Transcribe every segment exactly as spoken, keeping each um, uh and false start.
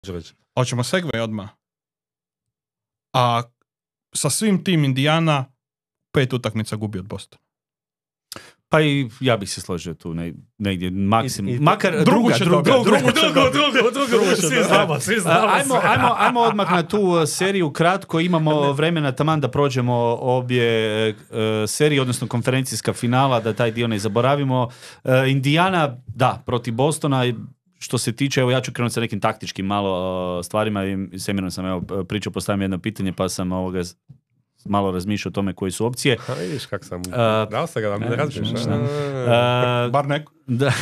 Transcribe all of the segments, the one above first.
Hoćemo segway odmah. A sa svim tim Indiana pet utakmica gubi od Bostona. Pa i ja bih se složio tu ne, negdje maksimum. I, i, Makar druga, druga, druga, druga, druga, druga, druga, druga, druga, druga, svi znamo, svi znamo. Ajmo, ajmo, ajmo odmah na tu seriju kratko, imamo vremena taman da prođemo obje uh, serije, odnosno konferencijska finala, da taj dio ne zaboravimo. Uh, Indiana, da, protiv Bostona, što se tiče, evo ja ću krenuti sa nekim taktičkim malo uh, stvarima i Semirom sam evo pričao, postavim jedno pitanje pa sam ovoga malo razmišljao o tome koji su opcije. A vidiš kak sam, uh, dao sam ga da ne razmišljaš. Uh, Bar neko. Da.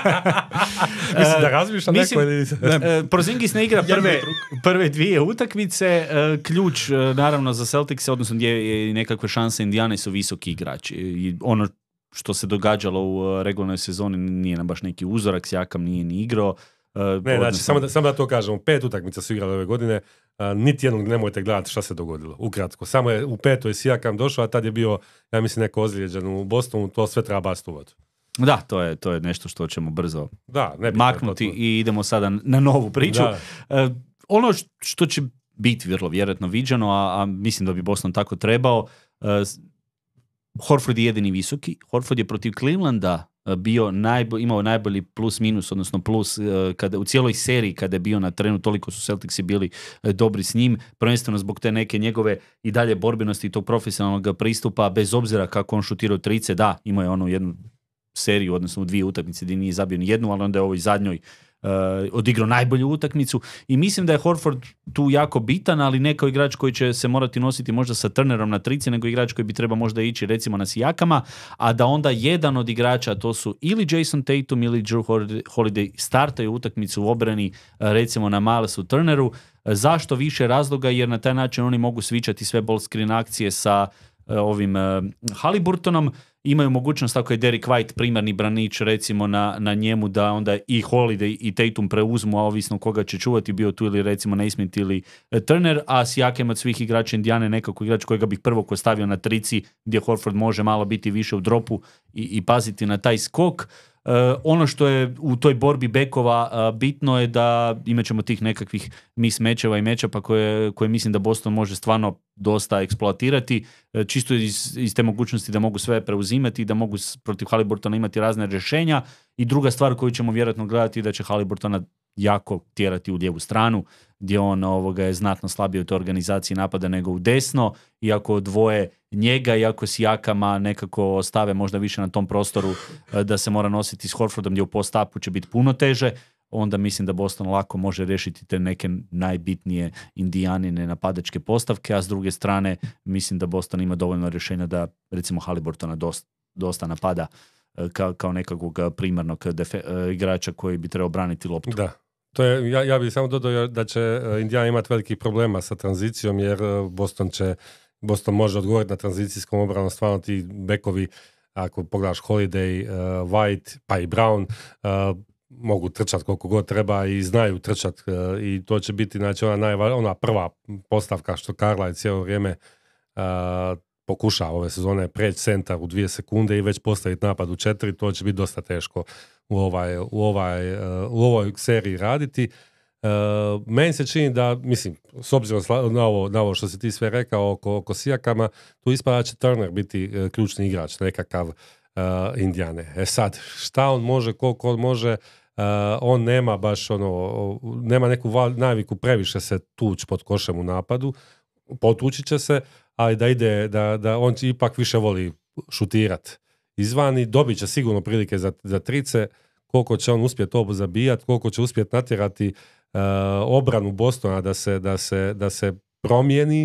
Mislim da razmišlja neko ili... Ne. Porzingis ne igra prve, prve dvije utakmice. Ključ naravno za Celticse, odnosno gdje je nekakve šanse Indijane su visoki igrači. I ono što se događalo u regularnoj sezoni nije nam baš neki uzorak, Siakam nije ni igrao. Ne, odnosno... znači, samo da, samo da to kažemo, pet utakmica su igrali ove godine, a, niti jednog nemojte gledati šta se dogodilo, ukratko. Samo je u petoj Siakam došao, a tad je bio, ja mislim, neko ozlijeđen u Bostonu, to sve treba basti u vodu. Da, to je, to je nešto što ćemo brzo da, ne maknuti to to. I idemo sada na novu priču. Uh, ono što će biti vrlo vjerojatno viđeno, a, a mislim da bi Boston tako trebao, uh, Horford je jedini visoki. Horford je protiv Clevelanda bio najbo, imao najbolji plus minus, odnosno plus uh, kada, u cijeloj seriji kada je bio na terenu, toliko su Celticsi bili uh, dobri s njim, prvenstveno zbog te neke njegove i dalje borbenosti i tog profesionalnog pristupa, bez obzira kako on šutirao trice, da, imao je onu jednu seriju, odnosno u dvije utakmice gdje nije zabio ni jednu, ali onda je ovoj zadnjoj uh, odigrao najbolju utakmicu i mislim da je Horford tu jako bitan, ali ne kao igrač koji će se morati nositi možda sa Turnerom na trici, nego igrač koji bi treba možda ići recimo na Siakama, a da onda jedan od igrača, to su ili Jason Tatum ili Drew Holiday, startaju utakmicu u obrani recimo na Milesu Turneru. Zašto? Više razloga, jer na taj način oni mogu svičati sve ball screen akcije sa uh, ovim uh, Haliburtonom. Imaju mogućnost, ako je Derek White primarni branič recimo na, na njemu, da onda i Holiday i Tatum preuzmu, a ovisno koga će čuvati, bio tu ili recimo Naismith ili Turner, a Siakam od svih igrača Indijane nekako igrač kojega bih prvo ko stavio na trici, gdje Horford može malo biti više u dropu i, i paziti na taj skok. Uh, ono što je u toj borbi bekova uh, bitno je da imat ćemo tih nekakvih mis mečeva i mečapa koje, koje mislim da Boston može stvarno dosta eksploatirati, uh, čisto iz, iz te mogućnosti da mogu sve preuzimati, da mogu protiv Haliburtona imati razne rješenja. I druga stvar koju ćemo vjerojatno gledati je da će Haliburtona jako tjerati u lijevu stranu, gdje on ovoga je znatno slabiji u toj organizaciji napada nego u desno, iako dvoje njega, iako Siakama nekako stave možda više na tom prostoru da se mora nositi s Horfordom, gdje u post-upu će biti puno teže, onda mislim da Boston lako može riješiti te neke najbitnije Indijanine napadačke postavke, a s druge strane mislim da Boston ima dovoljno rješenja da recimo Haliburtona dosta, dosta napada kao, kao nekakvog primarnog defe- igrača koji bi trebao braniti loptu. Da. To je, ja, ja bih samo dodao da će Indijana imati velikih problema sa tranzicijom, jer Boston će Boston može odgovoriti na tranzicijskom obranu, stvarno ti bekovi, ako pogledaš Holiday, uh, White, pa i Brown, uh, mogu trčati koliko god treba i znaju trčati uh, i to će biti znači, ona, najva, ona prva postavka što Karla je cijelo vrijeme uh, pokuša ove sezone preći centar u dvije sekunde i već postaviti napad u četiri, to će biti dosta teško u, ovaj, u, ovaj, uh, u ovoj seriji raditi. Uh, meni se čini da, mislim, s obzirom na ovo, na ovo što si ti sve rekao oko, oko Siakama, tu ispada će Turner biti uh, ključni igrač, nekakav uh, Indijane. E sad, šta on može, koliko on može, uh, on nema baš ono, nema neku val, naviku previše se tući pod košem u napadu, potući će se, ali da ide, da, da on ipak više voli šutirat izvani, dobit će sigurno prilike za, za trice, koliko će on uspjeti to zabijati, koliko će uspjeti natjerati Uh, obranu Bostona da se, da, se, da se promijeni,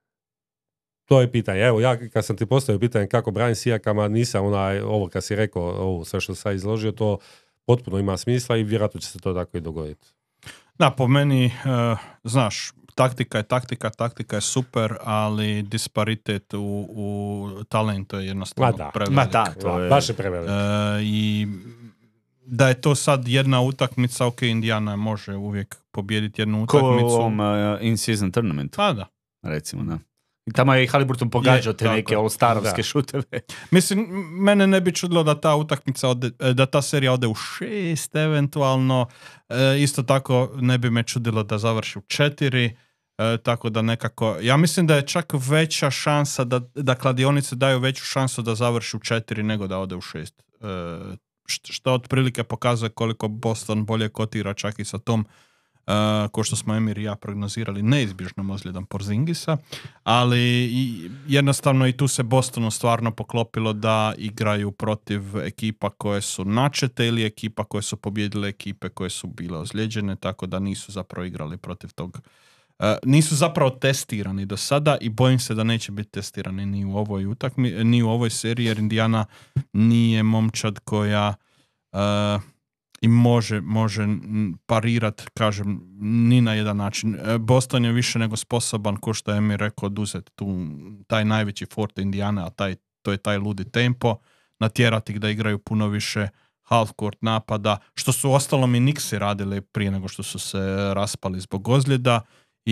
to je pitanje. Evo, ja kad sam ti postavio pitanje kako brani Siakama, nisam onaj, ovo kad si rekao, ovo sve što sam izložio, to potpuno ima smisla i vjerojatno će se to tako i dogoditi. Da, po meni, uh, znaš, taktika je taktika, taktika je super, ali disparitet u, u talentu je jednostavno Ma prevelik. Ma da, to je... Baš je prevelik. Uh, I da je to sad jedna utakmica, ok, Indijana može uvijek pobijediti jednu utakmicu. Ko u ovom uh, in-season tournamentu. Pa da. Recimo, da. I tamo je i Haliburton pogađao Je, te tako neke je. all-starovske Da. šuteve. Mislim, mene ne bi čudilo da ta utakmica ode, da ta serija ode u šest eventualno. E, isto tako ne bi me čudilo da završi u četiri. E, tako da nekako, ja mislim da je čak veća šansa da, da kladionice daju veću šansu da završi u četiri nego da ode u šest. E, što, što otprilike pokazuje koliko Boston bolje kotira čak i sa tom Uh, ko što smo Emir i ja prognozirali neizbježnom ozljedom Porzingisa, ali i, jednostavno i tu se Bostonu stvarno poklopilo da igraju protiv ekipa koje su načete ili ekipa koje su pobjedile ekipe koje su bile ozlijeđene, tako da nisu zapravo igrali protiv tog. Uh, nisu zapravo testirani do sada i bojim se da neće biti testirani ni u ovoj utakmi, ni u ovoj seriji, jer Indiana nije momčad koja uh, i može, može parirat, kažem, ni na jedan način. Boston je više nego sposoban, ko što je mi rekao, oduzeti tu taj najveći forte Indijane, a taj, to je taj ludi tempo, natjerati ih da igraju puno više half-court napada, što su ostalom i Knicksi radili prije nego što su se raspali zbog ozljeda,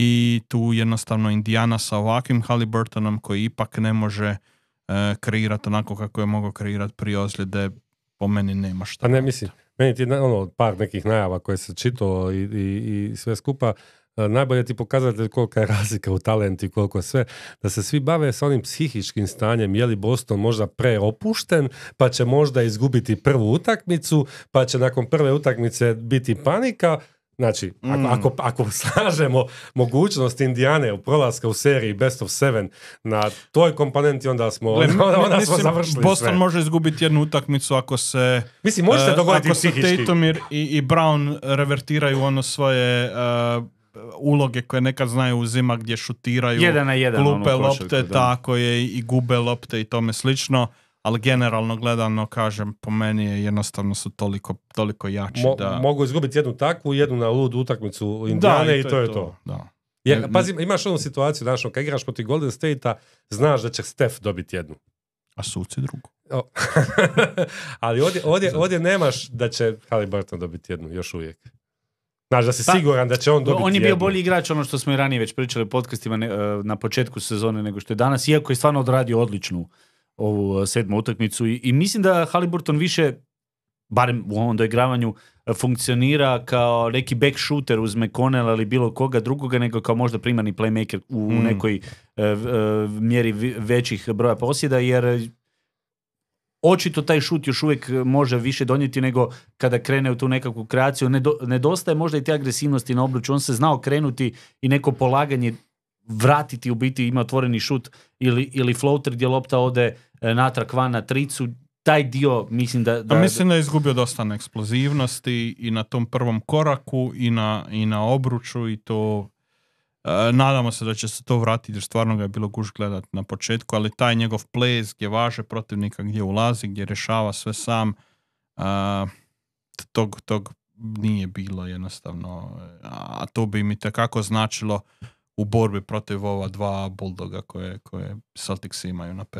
i tu jednostavno Indijana sa ovakvim Haliburtonom koji ipak ne može e, kreirati onako kako je mogao kreirati prije ozljede, po meni nema šta. Pa ne, mislim, meni ti ono, par nekih najava koje se čitao i, i, i sve skupa, najbolje ti pokazatelj kolika je razlika u talentu i koliko je sve, da se svi bave sa onim psihičkim stanjem, je li Boston možda preopušten, pa će možda izgubiti prvu utakmicu, pa će nakon prve utakmice biti panika. Znači, ako, Mm. ako, ako slažemo mogućnost Indijane u prolaska u seriji Best of Seven na toj komponenti, onda smo, Gle, onda, onda smo mislim, završili Boston sve. može izgubiti jednu utakmicu ako se Mislim, može se e, dogoditi ako se psihički. Tatum i, i Brown revertiraju ono svoje e, uloge koje nekad znaju uzima, gdje šutiraju, Jedan na jedan. glupe ono, lopte, košarku, da. tako je, i gube lopte i tome slično, ali generalno gledano, kažem, po meni je jednostavno su toliko, toliko jači Mo- da... Mogu izgubiti jednu takvu, jednu na ludu utakmicu Indijane i to je to. Da. Jer, Ne- pazi, imaš onu situaciju, znaš, kad igraš protiv Golden State-a, znaš da će Steph dobiti jednu. A suci drugu. O. Ali ovdje, ovdje, ovdje nemaš da će Haliburton dobiti jednu, još uvijek. Znaš, da si Pa, siguran da će on dobiti On je bio jednu. bolji igrač, ono što smo i ranije već pričali u podcastima ne, na početku sezone nego što je danas, iako je stvarno odradio odličnu ovu sedmu utakmicu i, i mislim da Haliburton više, barem u ovom doigravanju, funkcionira kao neki back shooter uz McConnell ili bilo koga drugoga, nego kao možda primarni playmaker u Mm. nekoj uh, uh, mjeri vi- većih broja posjeda, jer očito taj šut još uvijek može više donijeti nego kada krene u tu nekakvu kreaciju. Nedo, nedostaje možda i te agresivnosti na obruču. On se znao krenuti i neko polaganje vratiti, u biti ima otvoreni šut ili, ili floater gdje lopta ode e, natrag van na tricu. Taj dio mislim da... da A mislim da je izgubio dosta na eksplozivnosti i na tom prvom koraku i na, i na obruču i to... E, nadamo se da će se to vratiti jer stvarno ga je bilo guž gledat na početku, ali taj njegov ples gdje važe protivnika, gdje ulazi, gdje rješava sve sam, e, tog, tog nije bilo jednostavno, a to bi mi tekako značilo u borbi protiv ova dva Bulldoga koje, koje Celtics imaju na